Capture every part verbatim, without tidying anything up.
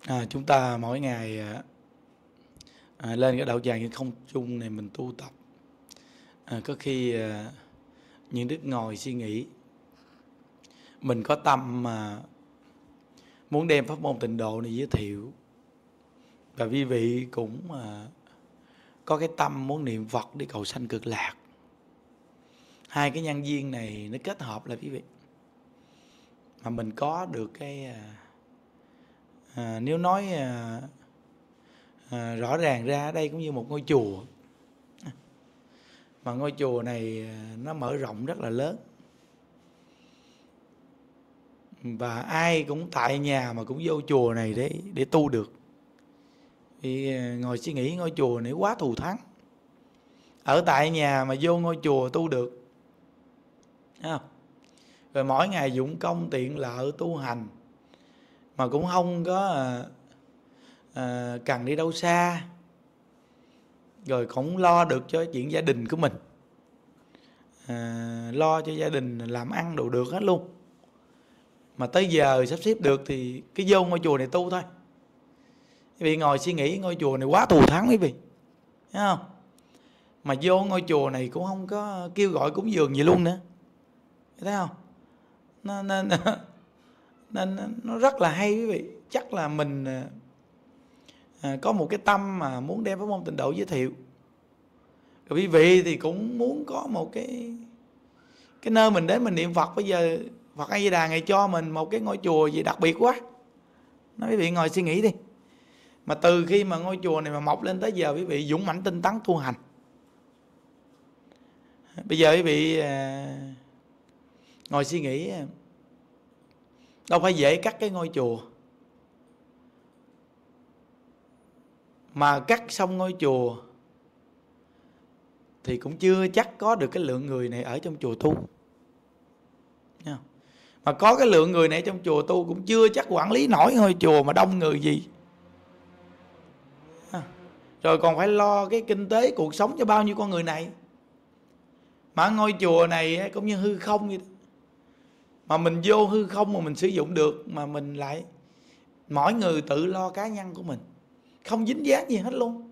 À, chúng ta mỗi ngày à, lên cái đạo tràng không trung này mình tu tập. À, có khi à, những đức ngồi suy nghĩ, mình có tâm mà muốn đem pháp môn tịnh độ này giới thiệu, và quý vị cũng à, có cái tâm muốn niệm Phật để cầu sanh cực lạc. Hai cái nhân duyên này nó kết hợp là quý vị, mà mình có được cái à, à, nếu nói à, à, rõ ràng ra, đây cũng như một ngôi chùa, mà ngôi chùa này nó mở rộng rất là lớn, và ai cũng tại nhà mà cũng vô chùa này để để tu được. Thì ngồi suy nghĩ ngôi chùa này quá thù thắng, ở tại nhà mà vô ngôi chùa tu được. Thấy không? Rồi mỗi ngày dụng công tiện lợi tu hành, mà cũng không có à, à, cần đi đâu xa, rồi cũng lo được cho chuyện gia đình của mình, à, lo cho gia đình làm ăn đồ được hết luôn. Mà tới giờ sắp xếp được thì cái vô ngôi chùa này tu thôi. Quý vị ngồi suy nghĩ ngôi chùa này quá thù thắng quý vị, thấy không? Mà vô ngôi chùa này cũng không có kêu gọi cúng dường gì luôn nữa, thấy không? Nó, nó, nó, nên nó rất là hay quý vị. Chắc là mình à, có một cái tâm mà muốn đem pháp môn tịnh độ giới thiệu. Rồi quý vị thì cũng muốn có một cái cái nơi mình đến mình niệm Phật. Bây giờ Phật A Di Đà Ngài cho mình một cái ngôi chùa gì đặc biệt quá. Nói quý vị ngồi suy nghĩ đi. Mà từ khi mà ngôi chùa này mà mọc lên tới giờ, quý vị dũng mãnh tinh tấn tu hành. Bây giờ quý vị à, ngồi suy nghĩ, đâu phải dễ cắt cái ngôi chùa, mà cắt xong ngôi chùa thì cũng chưa chắc có được cái lượng người này ở trong chùa tu. Mà có cái lượng người này trong chùa tu cũng chưa chắc quản lý nổi ngôi chùa mà đông người gì. Rồi còn phải lo cái kinh tế cuộc sống cho bao nhiêu con người này. Mà ngôi chùa này cũng như hư không vậy đó. Mà mình vô hư không mà mình sử dụng được, mà mình lại mỗi người tự lo cá nhân của mình, không dính dáng gì hết luôn.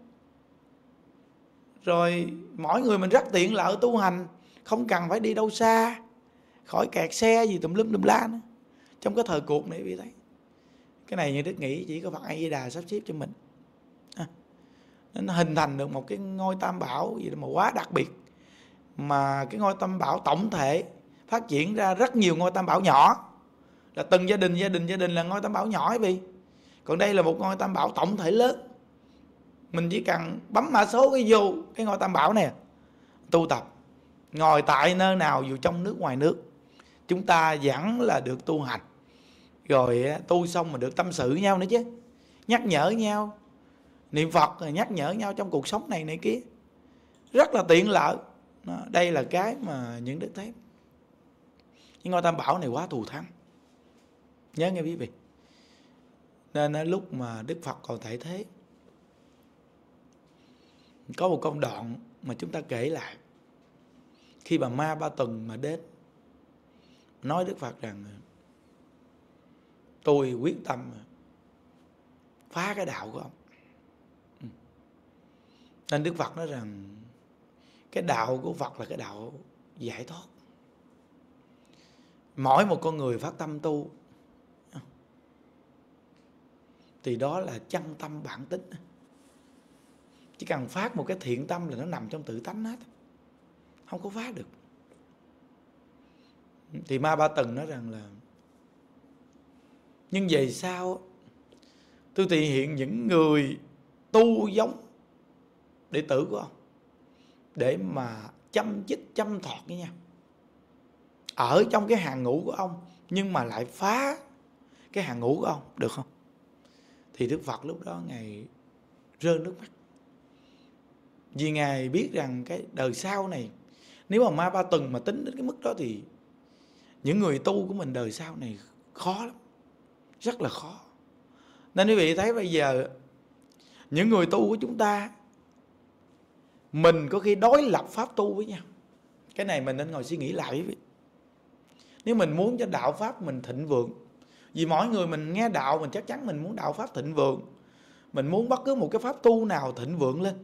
Rồi mỗi người mình rất tiện lợi tu hành, không cần phải đi đâu xa, khỏi kẹt xe gì tùm lum tùm la nữa. Trong cái thời cuộc này bị thấy cái này như Đức nghĩ chỉ có Phật A Di Đà sắp xếp cho mình à, nó hình thành được một cái ngôi tam bảo gì đó mà quá đặc biệt. Mà cái ngôi tam bảo tổng thể phát triển ra rất nhiều ngôi tam bảo nhỏ, là từng gia đình gia đình gia đình là ngôi tam bảo nhỏ ấy vì. Còn đây là một ngôi tam bảo tổng thể lớn. Mình chỉ cần bấm mã số cái vô cái ngôi tam bảo này, tu tập, ngồi tại nơi nào dù trong nước ngoài nước, chúng ta vẫn là được tu hành. Rồi tu xong mà được tâm sự với nhau nữa chứ, nhắc nhở nhau niệm Phật, rồi nhắc nhở nhau trong cuộc sống này này kia, rất là tiện lợi. Đây là cái mà những đức thấy cái ngôi tam bảo này quá thù thắng, nhớ nghe quý vị. Nên lúc mà Đức Phật còn tại thế, có một công đoạn mà chúng ta kể lại. Khi bà Ma Ba Tuần mà đến nói Đức Phật rằng tôi quyết tâm phá cái đạo của ông. Nên Đức Phật nói rằng cái đạo của Phật là cái đạo giải thoát. Mỗi một con người phát tâm tu thì đó là chân tâm bản tính. Chỉ cần phát một cái thiện tâm là nó nằm trong tự tánh hết, không có phá được. Thì Ma Ba Tuần nói rằng là nhưng về sau tôi thể hiện những người tu giống đệ tử của ông để mà chăm chích chăm thọt với nhau, ở trong cái hàng ngũ của ông nhưng mà lại phá cái hàng ngũ của ông, được không? Thì Đức Phật lúc đó Ngài rơi nước mắt, vì Ngài biết rằng cái đời sau này, nếu mà Ma Ba Tuần mà tính đến cái mức đó thì những người tu của mình đời sau này khó lắm, rất là khó. Nên quý vị thấy bây giờ những người tu của chúng ta, mình có khi đối lập pháp tu với nhau. Cái này mình nên ngồi suy nghĩ lại quý vị. Nếu mình muốn cho đạo pháp mình thịnh vượng, Vì mỗi người mình nghe đạo, mình chắc chắn mình muốn đạo pháp thịnh vượng, mình muốn bất cứ một cái pháp tu nào thịnh vượng lên.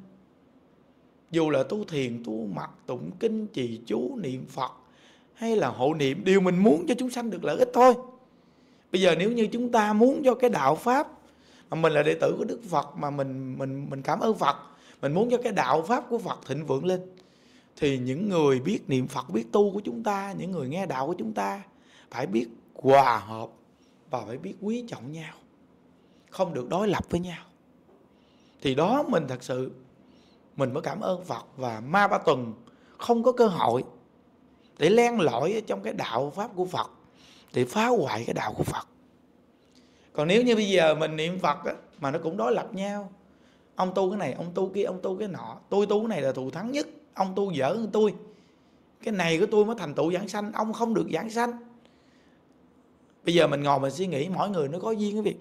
Dù là tu thiền, tu mật, tụng kinh, trì chú, niệm Phật hay là hộ niệm, điều mình muốn cho chúng sanh được lợi ích thôi. Bây giờ nếu như chúng ta muốn cho cái đạo pháp, mà mình là đệ tử của Đức Phật, mà mình mình mình cảm ơn Phật, mình muốn cho cái đạo pháp của Phật thịnh vượng lên, thì những người biết niệm Phật, biết tu của chúng ta, những người nghe đạo của chúng ta phải biết hòa hợp và phải biết quý trọng nhau, không được đối lập với nhau. Thì đó mình thật sự mình mới cảm ơn Phật. Và Ma Ba Tuần không có cơ hội để len lỏi ở trong cái đạo pháp của Phật, để phá hoại cái đạo của Phật. Còn nếu như bây giờ mình niệm Phật á, mà nó cũng đối lập nhau, ông tu cái này, ông tu kia, ông tu cái nọ, tôi tu cái này là thù thắng nhất, ông tu dở hơn tôi, cái này của tôi mới thành tựu giảng sanh, ông không được giảng sanh. Bây giờ mình ngồi mình suy nghĩ, mỗi người nó có duyên cái việc.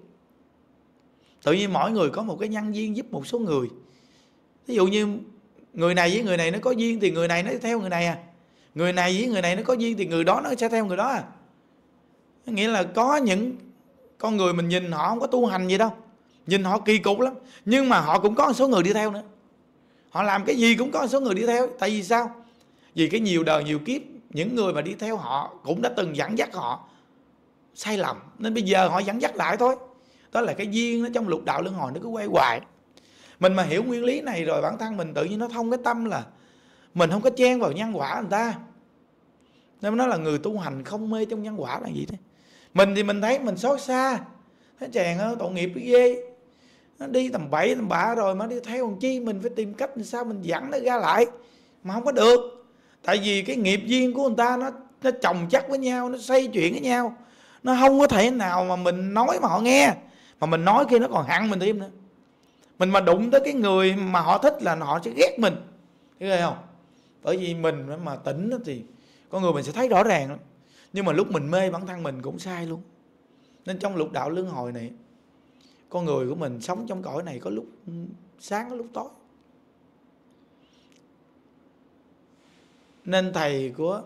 Tự nhiên mỗi người có một cái nhân duyên giúp một số người. Ví dụ như người này với người này nó có duyên thì người này nó theo người này à. Người này với người này nó có duyên thì người đó nó sẽ theo người đó à. Nghĩa là có những con người mình nhìn họ không có tu hành gì đâu, nhìn họ kỳ cục lắm, nhưng mà họ cũng có một số người đi theo nữa. Họ làm cái gì cũng có một số người đi theo. Tại vì sao? Vì cái nhiều đời nhiều kiếp, những người mà đi theo họ cũng đã từng dẫn dắt họ sai lầm, nên bây giờ họ dẫn dắt lại thôi. Đó là cái duyên nó trong lục đạo luân hồi, nó cứ quay hoài. Mình mà hiểu nguyên lý này rồi, bản thân mình tự nhiên nó thông cái tâm là mình không có chen vào nhân quả người ta. Nên nó là người tu hành không mê trong nhân quả là gì thế. Mình thì mình thấy mình xót xa, thấy chàng ơi tội nghiệp cái ghê, nó đi tầm bậy tầm bạ rồi mà đi theo làm chi. Mình phải tìm cách làm sao mình dẫn nó ra lại, mà không có được. Tại vì cái nghiệp duyên của người ta nó nó chồng chất với nhau, nó xây chuyện với nhau, nó không có thể nào mà mình nói mà họ nghe. Mà mình nói kia nó còn hận mình thêm nữa. Mình mà đụng tới cái người mà họ thích là họ sẽ ghét mình, thấy không? Bởi vì mình mà tỉnh thì con người mình sẽ thấy rõ ràng lắm. Nhưng mà lúc mình mê bản thân mình cũng sai luôn. Nên trong lục đạo luân hồi này, con người của mình sống trong cõi này có lúc sáng có lúc tối. Nên thầy của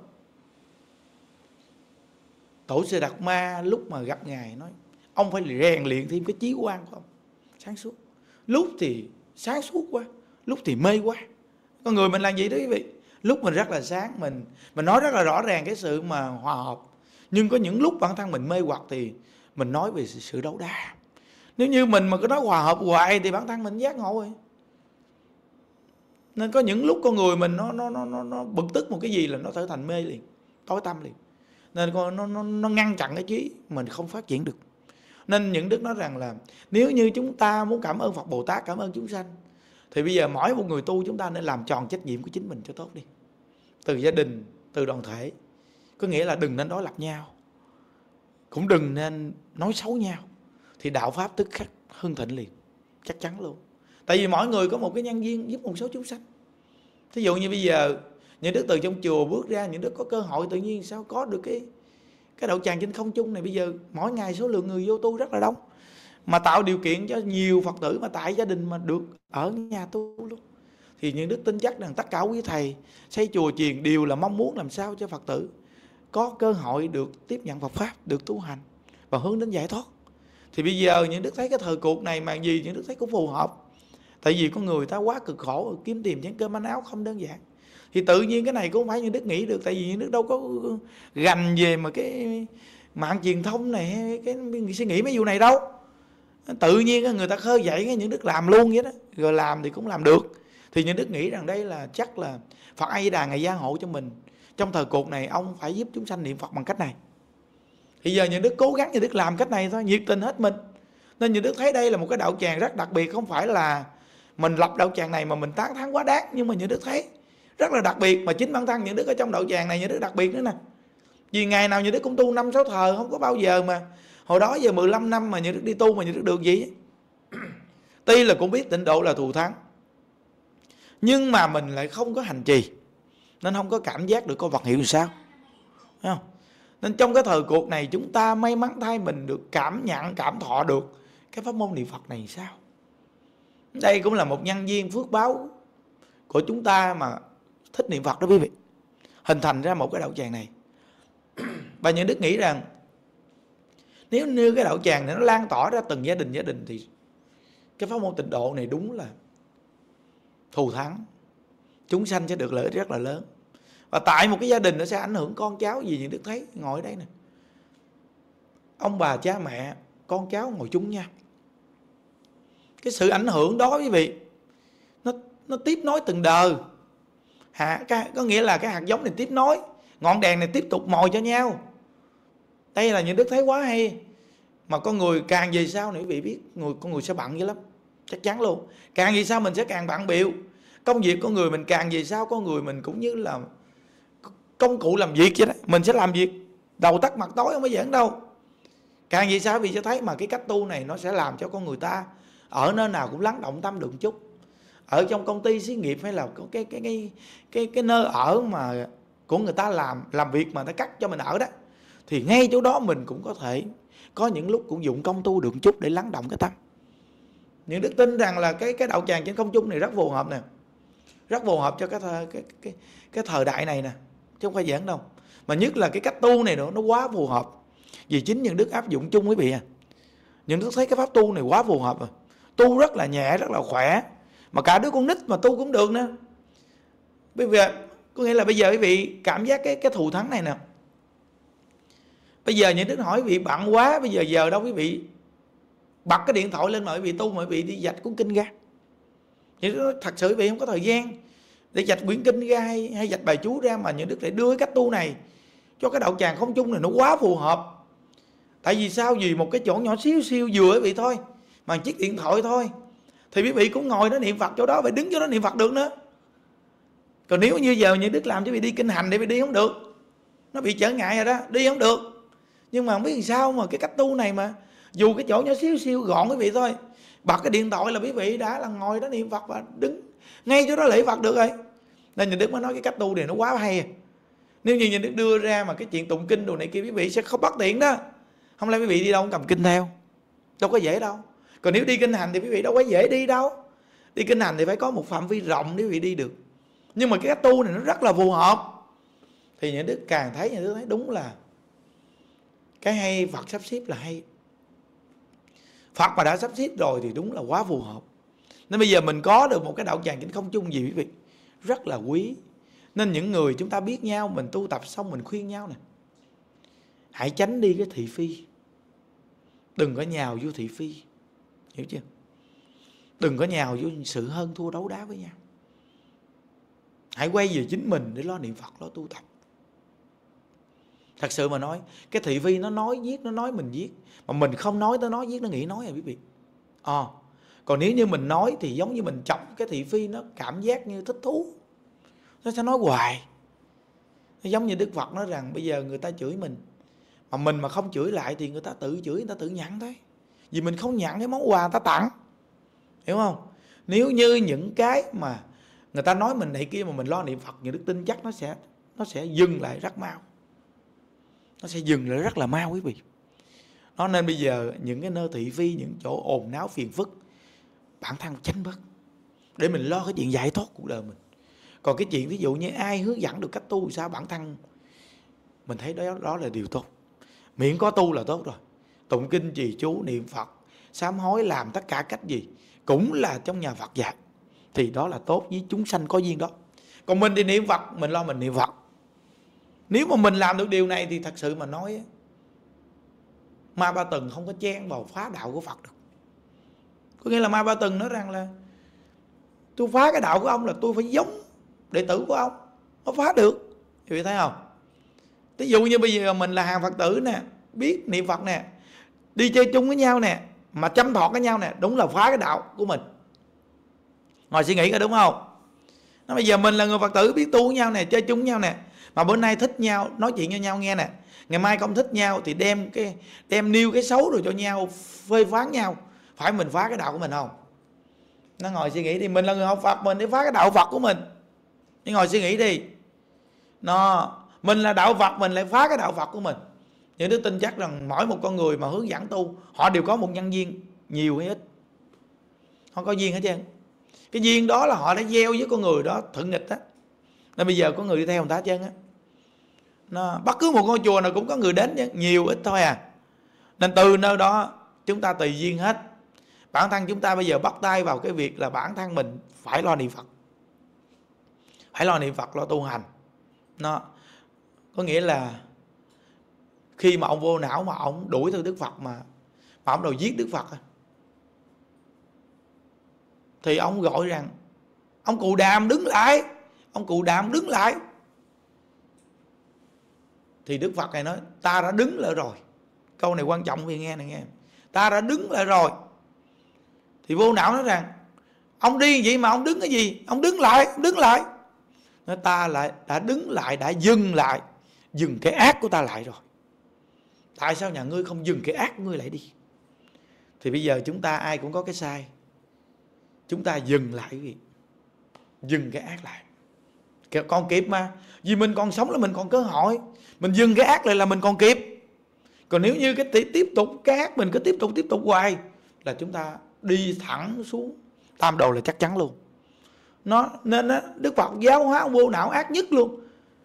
Tổ sư Đạt Ma lúc mà gặp Ngài nói ông phải rèn luyện thêm cái trí quan của ông sáng suốt. Lúc thì sáng suốt quá, lúc thì mê quá. Con người mình làm gì đó quý vị? Lúc mình rất là sáng, mình mình nói rất là rõ ràng cái sự mà hòa hợp. Nhưng có những lúc bản thân mình mê hoặc thì mình nói về sự đấu đá. Nếu như mình mà cứ nói hòa hợp hoài thì bản thân mình giác ngộ rồi. Nên có những lúc con người mình nó nó nó nó, nó bực tức một cái gì là nó trở thành mê liền, tối tăm liền. Nên nó nó nó ngăn chặn cái trí mình không phát triển được. Nên những đức nói rằng là nếu như chúng ta muốn cảm ơn Phật Bồ Tát, cảm ơn chúng sanh, thì bây giờ mỗi một người tu chúng ta nên làm tròn trách nhiệm của chính mình cho tốt đi. Từ gia đình, từ đoàn thể. Có nghĩa là đừng nên đối lập nhau, cũng đừng nên nói xấu nhau, thì đạo pháp tức khắc hưng thịnh liền, chắc chắn luôn. Tại vì mỗi người có một cái nhân duyên giúp một số chúng sanh. Thí dụ như bây giờ những đức từ trong chùa bước ra, những đức có cơ hội tự nhiên sao có được cái cái đạo tràng trên không trung này. Bây giờ mỗi ngày số lượng người vô tu rất là đông, mà tạo điều kiện cho nhiều Phật tử mà tại gia đình mà được ở nhà tu luôn. Thì những đức tin chắc rằng tất cả quý thầy xây chùa chiền đều là mong muốn làm sao cho Phật tử có cơ hội được tiếp nhận Phật Pháp, được tu hành và hướng đến giải thoát. Thì bây giờ những đức thấy cái thời cuộc này mà gì những đức thấy cũng phù hợp. Tại vì con người ta quá cực khổ, kiếm tìm chén cơm manh áo không đơn giản. Thì tự nhiên cái này cũng không phải những đức nghĩ được. Tại vì những đức đâu có gành về mà cái mạng truyền thông này, cái suy nghĩ mấy vụ này đâu. Tự nhiên người ta khơi dậy những đức làm luôn vậy đó. Rồi làm thì cũng làm được. Thì những đức nghĩ rằng đây là chắc là Phật A Di Đà Ngài gia hộ cho mình. Trong thời cuộc này ông phải giúp chúng sanh niệm Phật bằng cách này. Thì giờ những đức cố gắng những đức làm cách này thôi, nhiệt tình hết mình. Nên những đức thấy đây là một cái đạo tràng rất đặc biệt. Không phải là mình lập đạo tràng này mà mình tán thán quá đáng, nhưng mà những đức thấy rất là đặc biệt. Mà chính bản thân những đức ở trong đạo tràng này những đức đặc biệt nữa nè. Vì ngày nào những đức cũng tu năm sáu thờ, không có bao giờ mà hồi đó giờ mười lăm năm mà những đức đi tu mà những đức được gì. Tuy là cũng biết tịnh độ là thù thắng, nhưng mà mình lại không có hành trì, nên không có cảm giác được coi vật hiệu làm sao. Thấy không? Nên trong cái thời cuộc này chúng ta may mắn thay mình được cảm nhận, cảm thọ được cái pháp môn niệm Phật này sao. Đây cũng là một nhân duyên phước báo của chúng ta mà thích niệm Phật đó quý vị, hình thành ra một cái đạo tràng này. Và những đức nghĩ rằng Nếu như cái đạo tràng này nó lan tỏa ra từng gia đình gia đình thì cái pháp môn Tịnh Độ này đúng là thù thắng, chúng sanh sẽ được lợi ích rất là lớn. Và tại một cái gia đình nó sẽ ảnh hưởng con cháu gì. Những Đức thấy ngồi đây nè, ông bà cha mẹ con cháu ngồi chung nha, cái sự ảnh hưởng đó quý vị, nó nó tiếp nối từng đời. Hạ, cái, có nghĩa là cái hạt giống này tiếp nối, ngọn đèn này tiếp tục mồi cho nhau. Đây là những Đức thấy quá hay. Mà con người càng về sau này quý vị biết, người con người sẽ bận dữ lắm, chắc chắn luôn. Càng về sau mình sẽ càng bận bịu. Công việc con người mình càng về sau, con người mình cũng như là công cụ làm việc vậy đó. Mình sẽ làm việc đầu tắt mặt tối, không có giỡn đâu. Càng về sau quý vị sẽ thấy mà cái cách tu này nó sẽ làm cho con người ta ở nơi nào cũng lắng động tâm được một chút. Ở trong công ty xí nghiệp hay là cái cái cái cái cái, cái nơi ở mà của người ta làm làm việc mà người ta cắt cho mình ở đó, thì ngay chỗ đó mình cũng có thể có những lúc cũng dụng công tu được một chút để lắng động cái tâm. Những Đức tin rằng là cái cái đạo tràng trên không trung này rất phù hợp nè, rất phù hợp cho cái thời, cái cái cái thời đại này nè, chứ không phải giỡn đâu. Mà nhất là cái cách tu này nữa nó quá phù hợp. Vì chính những Đức áp dụng chung quý vị à. Những Đức thấy cái pháp tu này quá phù hợp rồi. Tu rất là nhẹ, rất là khỏe. Mà cả đứa con nít mà tu cũng được nữa. Bây giờ có nghĩa là bây giờ quý vị cảm giác cái cái thù thắng này nè. Bây giờ những Đức hỏi quý vị bận quá, bây giờ giờ đâu quý vị bật cái điện thoại lên mà quý vị tu, mà quý vị đi dạch cuốn kinh ra. Những Đức nói thật sự quý vị không có thời gian để dạch quyển kinh ra hay, hay dạch bài chú ra, mà những Đức lại đưa cái cách tu này cho cái đạo tràng không chung này nó quá phù hợp. Tại vì sao? Vì một cái chỗ nhỏ xíu xíu vừa quý vị thôi, mà chiếc điện thoại thôi, thì quý vị cũng ngồi đó niệm Phật chỗ đó, phải đứng chỗ đó niệm Phật được nữa. Còn nếu như giờ những Đức làm cho quý vị đi kinh hành để quý vị đi không được, nó bị trở ngại rồi đó, đi không được. Nhưng mà không biết làm sao mà cái cách tu này mà dù cái chỗ nhỏ xíu xíu gọn quý vị thôi, bật cái điện thoại là quý vị đã là ngồi đó niệm Phật và đứng ngay chỗ đó lễ Phật được rồi. Nên những Đức mới nói cái cách tu này nó quá hay. Nếu như những Đức đưa ra mà cái chuyện tụng kinh đồ này kia, quý vị sẽ không bất tiện đó. Không lẽ quý vị đi đâu cũng cầm kinh theo, đâu có dễ đâu. Còn nếu đi kinh hành thì quý vị đâu có dễ đi đâu. Đi kinh hành thì phải có một phạm vi rộng để quý vị đi được. Nhưng mà cái cách tu này nó rất là phù hợp. Thì những Đức càng thấy, những Đức thấy đúng là cái hay Phật sắp xếp là hay. Phật mà đã sắp xếp rồi thì đúng là quá phù hợp. Nên bây giờ mình có được một cái đạo tràng trên không chung gì quý vị, rất là quý. Nên những người chúng ta biết nhau, mình tu tập xong mình khuyên nhau nè, hãy tránh đi cái thị phi. Đừng có nhào vô thị phi, hiểu chưa? Đừng có nhào vô sự hơn thua đấu đá với nhau. Hãy quay về chính mình để lo niệm Phật, lo tu tập. Thật sự mà nói, cái thị phi nó nói viết, nó nói mình viết, mà mình không nói, nó nói viết, nó nghĩ nói à quý vị. Ờ, à, còn nếu như mình nói thì giống như mình chọc cái thị phi, nó cảm giác như thích thú, nó sẽ nói hoài. Nó giống như Đức Phật nói rằng bây giờ người ta chửi mình, mà mình mà không chửi lại thì người ta tự chửi, người ta tự nhận thôi. Vì mình không nhận cái món quà người ta tặng, hiểu không? Nếu như những cái mà người ta nói mình này kia mà mình lo niệm Phật, những Đức tin chắc nó sẽ nó sẽ dừng lại rất mau. Nó sẽ dừng lại rất là mau quý vị. Nó nên bây giờ những cái nơi thị phi, những chỗ ồn náo phiền phức, bản thân tránh bớt để mình lo cái chuyện giải thoát cuộc đời mình. Còn cái chuyện ví dụ như ai hướng dẫn được cách tu sao, bản thân mình thấy đó, đó là điều tốt. Miễn có tu là tốt rồi. Tụng kinh trì chú, niệm Phật, sám hối, làm tất cả cách gì cũng là trong nhà Phật dạy, thì đó là tốt, với chúng sanh có duyên đó. Còn mình thì niệm Phật, mình lo mình niệm Phật. Nếu mà mình làm được điều này thì thật sự mà nói, Ma Ba Tần không có chen vào phá đạo của Phật được. Có nghĩa là Ma Ba Tần nói rằng là tôi phá cái đạo của ông là tôi phải giống đệ tử của ông, nó phá được. Quý vị thấy không? Ví dụ như bây giờ mình là hàng Phật tử nè, biết niệm Phật nè, đi chơi chung với nhau nè, mà chăm thọ với nhau nè, đúng là phá cái đạo của mình. Ngồi suy nghĩ coi đúng không? Nó bây giờ mình là người Phật tử biết tu với nhau nè, chơi chung với nhau nè, mà bữa nay thích nhau, nói chuyện cho nhau nghe nè, ngày mai không thích nhau thì đem cái đem nêu cái xấu rồi cho nhau, phê phán nhau, phải mình phá cái đạo của mình không? Nó ngồi suy nghĩ đi, mình là người học Phật, mình để phá cái đạo Phật của mình. Nó ngồi suy nghĩ đi. Nó mình là đạo Phật, mình lại phá cái đạo Phật của mình. Những đứa tin chắc rằng mỗi một con người mà hướng dẫn tu, họ đều có một nhân duyên, nhiều hay ít, họ có duyên hết trơn. Cái duyên đó là họ đã gieo với con người đó thuận nghịch á. Nên bây giờ có người đi theo người ta hết trơn á. Nó bất cứ một ngôi chùa nào cũng có người đến chứ, nhiều ít thôi à. Nên từ nơi đó chúng ta tùy duyên hết. Bản thân chúng ta bây giờ bắt tay vào cái việc là bản thân mình phải lo niệm Phật, phải lo niệm Phật, lo tu hành. Nó có nghĩa là khi mà ông vô não mà ông đuổi theo Đức Phật, mà mà ông đòi giết Đức Phật, thì ông gọi rằng ông Cụ Đàm đứng lại, ông Cụ Đàm đứng lại. Thì Đức Phật này nói ta đã đứng lại rồi. Câu này quan trọng vì nghe này nghe. Ta đã đứng lại rồi. Thì vô não nói rằng ông đi vậy mà ông đứng cái gì? Ông đứng lại, ông đứng lại. Nói ta lại đã đứng lại, đã dừng lại, dừng cái ác của ta lại rồi. Tại sao nhà ngươi không dừng cái ác của ngươi lại đi? Thì bây giờ chúng ta ai cũng có cái sai. Chúng ta dừng lại cái gì? Dừng cái ác lại. Còn kịp mà. Vì mình còn sống là mình còn cơ hội. Mình dừng cái ác lại là mình còn kịp. Còn nếu như cái tiếp tục cái ác mình cứ tiếp tục tiếp tục hoài là chúng ta đi thẳng xuống tam đồ là chắc chắn luôn. Nó nên đó, Đức Phật giáo hóa vô não ác nhất luôn.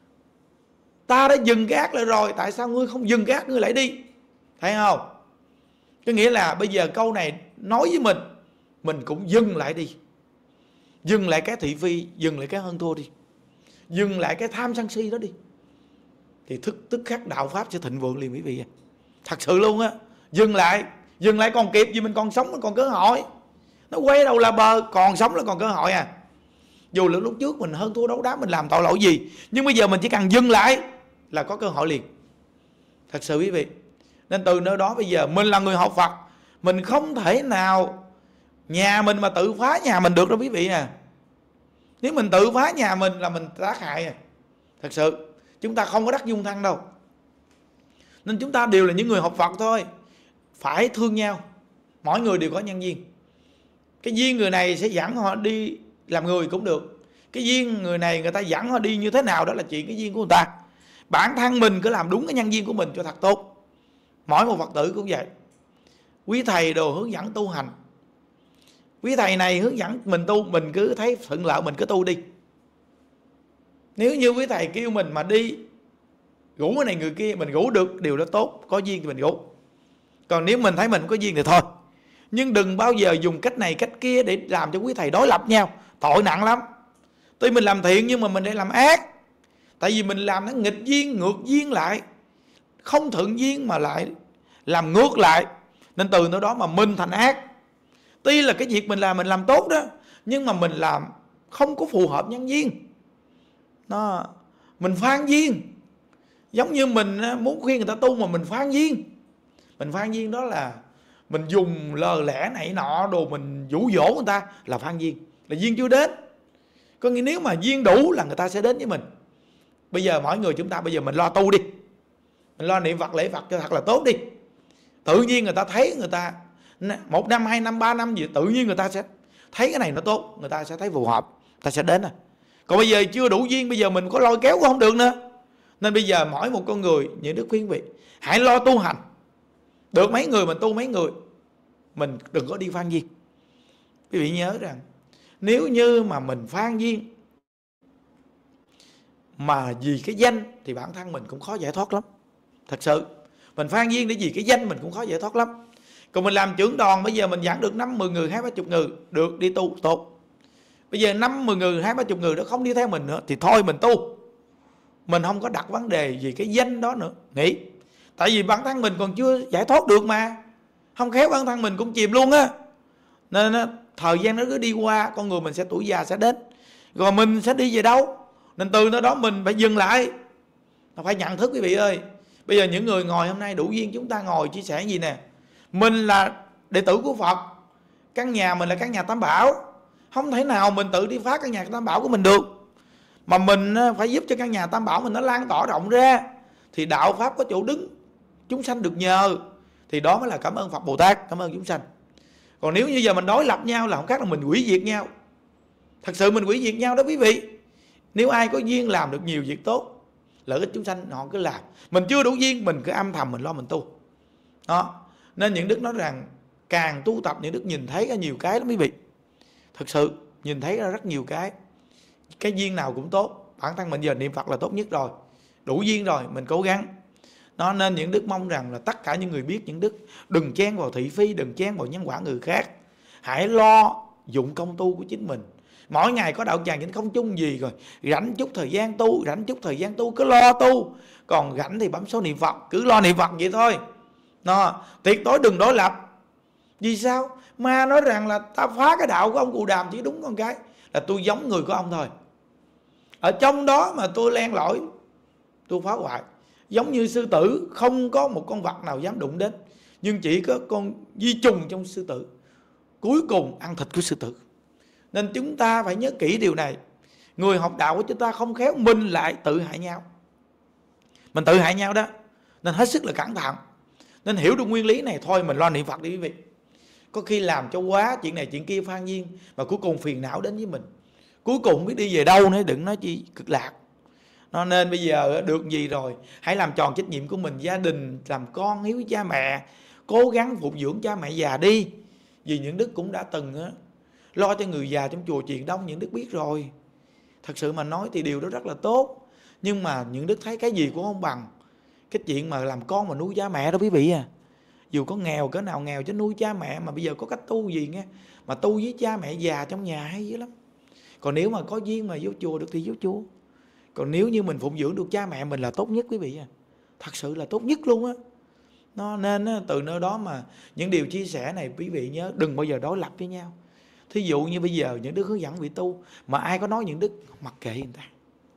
Ta đã dừng cái ác lại rồi, tại sao ngươi không dừng cái ác ngươi lại đi? Thấy không? Có nghĩa là bây giờ câu này nói với mình, mình cũng dừng lại đi. Dừng lại cái thị phi, dừng lại cái hơn thua đi, dừng lại cái tham sân si đó đi. Thì thức tức khắc đạo pháp sẽ thịnh vượng liền quý vị. Thật sự luôn á. Dừng lại, dừng lại còn kịp, vì mình còn sống, mình còn cơ hội. Nó quay đầu là bờ, còn sống là còn cơ hội à. Dù là lúc trước mình hơn thua đấu đá, mình làm tội lỗi gì, nhưng bây giờ mình chỉ cần dừng lại là có cơ hội liền. Thật sự quý vị. Nên từ nơi đó bây giờ mình là người học Phật, mình không thể nào nhà mình mà tự phá nhà mình được đâu quý vị nè. Nếu mình tự phá nhà mình là mình tác hại à. Thật sự chúng ta không có đắc dung thân đâu. Nên chúng ta đều là những người học Phật thôi. Phải thương nhau. Mỗi người đều có nhân duyên. Cái duyên người này sẽ dẫn họ đi làm người cũng được. Cái duyên người này người ta dẫn họ đi như thế nào, đó là chuyện cái duyên của người ta. Bản thân mình cứ làm đúng cái nhân duyên của mình cho thật tốt. Mỗi một Phật tử cũng vậy. Quý thầy đồ hướng dẫn tu hành, quý thầy này hướng dẫn mình tu, mình cứ thấy thuận lợi mình cứ tu đi. Nếu như quý thầy kêu mình mà đi rủ cái này người kia, mình rủ được điều đó tốt, có duyên thì mình rủ. Còn nếu mình thấy mình có duyên thì thôi. Nhưng đừng bao giờ dùng cách này cách kia để làm cho quý thầy đối lập nhau. Tội nặng lắm. Tuy mình làm thiện nhưng mà mình để làm ác. Tại vì mình làm nó nghịch duyên, ngược duyên lại. Không thuận duyên mà lại làm ngược lại. Nên từ nơi đó mà mình thành ác. Tuy là cái việc mình làm mình làm tốt đó, nhưng mà mình làm không có phù hợp nhân duyên. Nó, mình phan duyên. Giống như mình muốn khuyên người ta tu mà mình phan duyên. Mình phan duyên đó là mình dùng lờ lẽ này nọ đồ, mình dụ dỗ người ta là phan duyên, là duyên chưa đến. Có nghĩa nếu mà duyên đủ là người ta sẽ đến với mình. Bây giờ mỗi người chúng ta bây giờ mình lo tu đi, mình lo niệm Phật lễ Phật cho thật là tốt đi. Tự nhiên người ta thấy, người ta một năm, hai năm, ba năm gì, tự nhiên người ta sẽ thấy cái này nó tốt, người ta sẽ thấy phù hợp, người ta sẽ đến à. Còn bây giờ chưa đủ duyên, bây giờ mình có lôi kéo cũng không được nữa. Nên bây giờ mỗi một con người, những đức khuyên vị, hãy lo tu hành. Được mấy người mình tu mấy người, mình đừng có đi phan duyên. Quý vị nhớ rằng nếu như mà mình phan duyên mà vì cái danh thì bản thân mình cũng khó giải thoát lắm. Thật sự mình phan duyên để vì cái danh mình cũng khó giải thoát lắm. Còn mình làm trưởng đoàn, bây giờ mình dẫn được năm, mười người, hai, ba chục người được đi tu tốt. Bây giờ năm, mười người, hai, ba chục người đó không đi theo mình nữa thì thôi mình tu. Mình không có đặt vấn đề vì cái danh đó nữa, nghĩ. Tại vì bản thân mình còn chưa giải thoát được mà. Không khéo bản thân mình cũng chìm luôn á. Nên thời gian nó cứ đi qua, con người mình sẽ tuổi già sẽ đến. Rồi mình sẽ đi về đâu? Nên từ đó mình phải dừng lại. Phải nhận thức quý vị ơi. Bây giờ những người ngồi hôm nay đủ duyên, chúng ta ngồi chia sẻ gì nè. Mình là đệ tử của Phật, căn nhà mình là căn nhà Tam Bảo. Không thể nào mình tự đi phá căn nhà Tam Bảo của mình được, mà mình phải giúp cho căn nhà Tam Bảo mình nó lan tỏa rộng ra, thì đạo Pháp có chỗ đứng, chúng sanh được nhờ. Thì đó mới là cảm ơn Phật Bồ Tát, cảm ơn chúng sanh. Còn nếu như giờ mình đối lập nhau là không khác là mình hủy diệt nhau. Thật sự mình hủy diệt nhau đó quý vị. Nếu ai có duyên làm được nhiều việc tốt, lợi ích chúng sanh, họ cứ làm. Mình chưa đủ duyên, mình cứ âm thầm mình lo mình tu đó. Nên những đức nói rằng càng tu tập, những đức nhìn thấy ra nhiều cái lắm quý vị. Thật sự nhìn thấy ra rất nhiều cái. Cái duyên nào cũng tốt. Bản thân mình giờ niệm Phật là tốt nhất rồi, đủ duyên rồi, mình cố gắng. Nó nên những đức mong rằng là tất cả những người biết những đức đừng chen vào thị phi, đừng chen vào nhân quả người khác. Hãy lo dụng công tu của chính mình. Mỗi ngày có đạo tràng chính không chung gì rồi, rảnh chút thời gian tu, rảnh chút thời gian tu cứ lo tu. Còn rảnh thì bấm số niệm Phật, cứ lo niệm Phật vậy thôi. Nó tuyệt đối đừng đối lập. Vì sao? Ma nói rằng là ta phá cái đạo của ông Cụ Đàm chỉ đúng con cái là tôi giống người của ông thôi. Ở trong đó mà tôi len lỏi, tôi phá hoại. Giống như sư tử, không có một con vật nào dám đụng đến, nhưng chỉ có con vi trùng trong sư tử cuối cùng ăn thịt của sư tử. Nên chúng ta phải nhớ kỹ điều này. Người học đạo của chúng ta không khéo mình lại tự hại nhau. Mình tự hại nhau đó. Nên hết sức là cẩn thận. Nên hiểu được nguyên lý này thôi mình lo niệm Phật đi quý vị. Có khi làm cho quá chuyện này chuyện kia phan duyên, mà cuối cùng phiền não đến với mình. Cuối cùng biết đi về đâu nữa, đừng nói chi cực lạc. Nó nên bây giờ được gì rồi, hãy làm tròn trách nhiệm của mình. Gia đình, làm con hiếu với cha mẹ, cố gắng phục dưỡng cha mẹ già đi. Vì những đức cũng đã từng á, lo cho người già trong chùa Truyền Đông, những đức biết rồi. Thật sự mà nói thì điều đó rất là tốt. Nhưng mà những đức thấy cái gì cũng không bằng cái chuyện mà làm con mà nuôi cha mẹ đó quý vị à. Dù có nghèo cỡ nào nghèo chứ nuôi cha mẹ, mà bây giờ có cách tu gì nghe, mà tu với cha mẹ già trong nhà hay dữ lắm. Còn nếu mà có duyên mà vô chùa được thì vô chùa. Còn nếu như mình phụng dưỡng được cha mẹ mình là tốt nhất quý vị à. Thật sự là tốt nhất luôn á. Nó nên á, từ nơi đó mà những điều chia sẻ này quý vị nhớ đừng bao giờ đối lập với nhau. Thí dụ như bây giờ những đức hướng dẫn vị tu, mà ai có nói những đức mặc kệ người ta,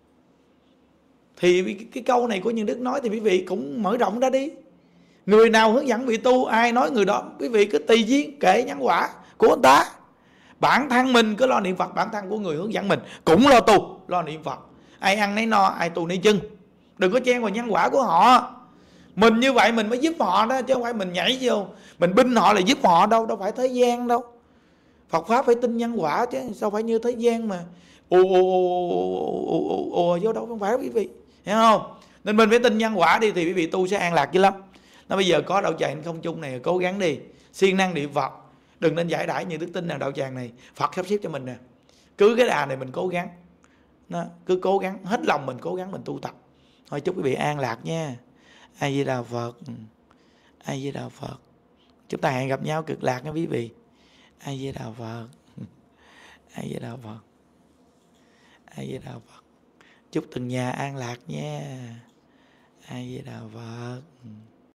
thì cái câu này của những đức nói thì quý vị cũng mở rộng ra đi. Người nào hướng dẫn vị tu, ai nói người đó quý vị cứ tùy duyên kệ nhân quả của người ta. Bản thân mình cứ lo niệm Phật, bản thân của người hướng dẫn mình cũng lo tu, lo niệm Phật. Ai ăn nấy no, ai tu nấy chân. Đừng có chen vào nhân quả của họ. Mình như vậy mình mới giúp họ đó, chứ không phải mình nhảy vô mình binh họ là giúp họ đâu. Đâu phải thế gian đâu. Phật Pháp phải tin nhân quả chứ, sao phải như thế gian mà ồ ồ ồ ồ vô đâu, không phải quý vị, hiểu không? Nên mình phải tin nhân quả đi thì quý vị tu sẽ an lạc dữ lắm. Nó bây giờ có đạo tràng không chung này, cố gắng đi, siêng năng niệm Phật, đừng nên giải đãi như đức tin là đạo tràng này Phật sắp xếp cho mình nè. Cứ cái đà này mình cố gắng, nó cứ cố gắng hết lòng mình, cố gắng mình tu tập thôi. Chúc quý vị an lạc nha. A Di Đà Phật. A Di Đà Phật. Chúng ta hẹn gặp nhau cực lạc nha quý vị. A Di Đà Phật. A Di Đà Phật. A Di Đà Phật. Chúc từng nhà an lạc nha. A Di Đà Phật.